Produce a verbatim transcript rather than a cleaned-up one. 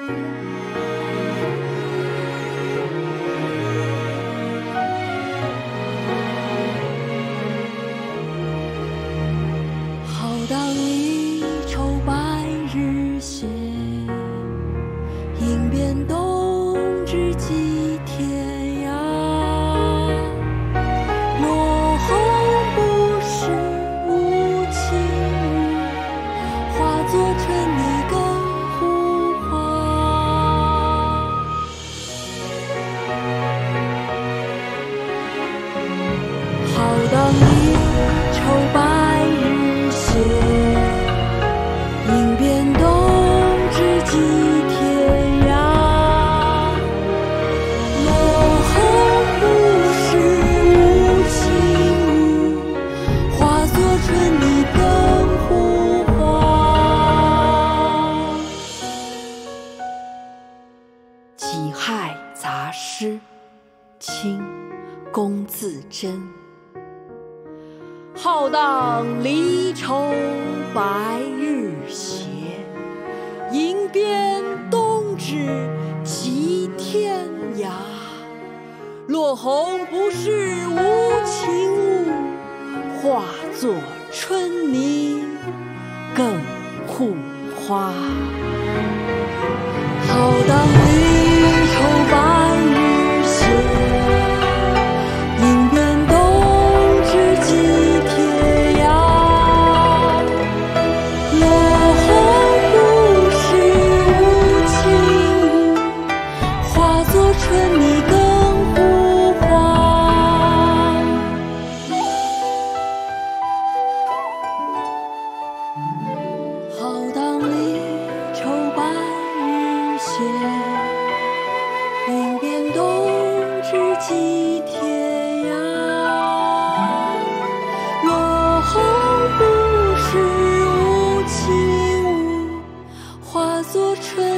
好当离愁白日斜，迎遍冬至几天涯。落红不是无情雨，化作春泥更护花。好当离愁白日斜，迎遍冬至几天涯。落红不是无情雨，化作春泥更护花。己亥杂诗，清，龚自珍。浩荡离愁白日斜，迎遍冬至几天涯。落红不是无情物，化作春泥更护花。浩荡离愁白日斜，迎遍冬至几天涯。落红不是无情雨，化作春泥更护花。浩荡离愁白日斜，迎遍冬至几天涯。落红不是无情物，化作春